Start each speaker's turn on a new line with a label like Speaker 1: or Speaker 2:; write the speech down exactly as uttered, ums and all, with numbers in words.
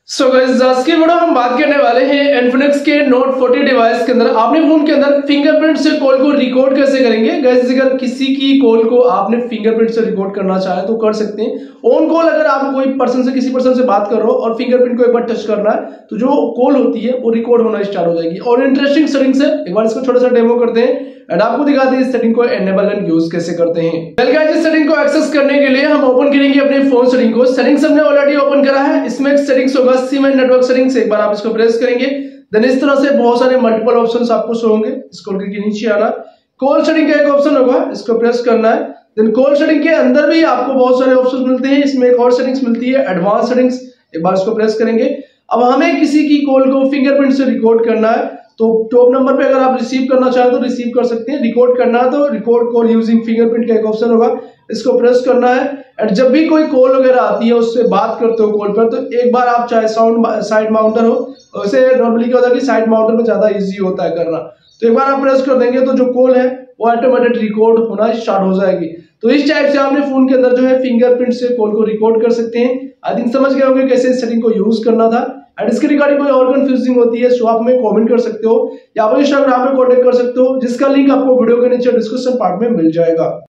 Speaker 1: So guys आज की video हम बात करने वाले हैं इन्फिनिक्स के नोट फोर्टी डिवाइस के अंदर आपने फोन के अंदर फिंगरप्रिंट से कॉल को रिकॉर्ड कैसे करेंगे। गाइस अगर किसी की कॉल को आपने फिंगरप्रिंट से रिकॉर्ड करना चाहे तो कर सकते हैं। ऑन कॉल अगर आप कोई पर्सन से किसी पर्सन से बात कर रहे हो और फिंगरप्रिंट को एक बार टच करना है तो जो कॉल होती है वो रिकॉर्ड होना स्टार्ट हो जाएगी। और इंटरेस्टिंग सेटिंग्स है, एक बार इसको छोटा सा डेमो करते हैं एंड आपको दिखाते हैं इस सेटिंग को एनेबल एंड यूज कैसे करते हैं। वेल गाइस इस सेटिंग को एक्सेस करने के लिए हम ओपन करेंगे अपने फोन सेटिंग को। सेटिंग्स हमने ऑलरेडी ओपन करा है। इसमें एक सेटिंग्स होगा सिम एंड नेटवर्क सेटिंग्स, एक बार आप इसको प्रेस करेंगे देन इस तरह से बहुत सारे मल्टीपल ऑप्शंस आपको शो होंगे। स्क्रॉल करके नीचे आना, कॉल सेटिंग का एक ऑप्शन होगा, इसको प्रेस करना है। देन कॉल सेटिंग के अंदर भी आपको बहुत सारे ऑप्शंस मिलते हैं। इसमें एक और सेटिंग्स मिलती है एडवांस सेटिंग्स, एक बार इसको प्रेस करेंगे। अब हमें किसी की कॉल को फिंगरप्रिंट से रिकॉर्ड करना है तो टॉप नंबर पे अगर आप रिसीव करना चाहें तो रिसीव कर सकते हैं। रिकॉर्ड करना है तो रिकॉर्ड कॉल यूजिंग फिंगरप्रिंट का एक ऑप्शन होगा, इसको प्रेस करना है। एंड जब भी कोई कॉल वगैरह आती है उससे बात करते हो कॉल पर तो एक बार आप चाहे साउंड साइड माउंटर हो, वैसे नॉर्मली क्या होता है कि साइड माउंटर में ज्यादा इजी होता है करना, तो एक बार आप प्रेस कर देंगे तो जो कॉल है वो ऑटोमेटिक रिकॉर्ड होना स्टार्ट हो जाएगी। तो इस टाइप से आपने फोन के अंदर जो है फिंगरप्रिंट से कॉल को रिकॉर्ड कर सकते हैं। आई थिंक समझ गए होंगे कैसे इस सेटिंग को यूज करना था। एंड इसके रिगार्डिंग कोई और कंफ्यूजिंग होती है तो आप हमें कमेंट कर सकते हो या आप इंस्टाग्राम पे कांटेक्ट कर सकते हो, जिसका लिंक आपको वीडियो के नीचे डिस्क्रिप्शन पार्ट में मिल जाएगा।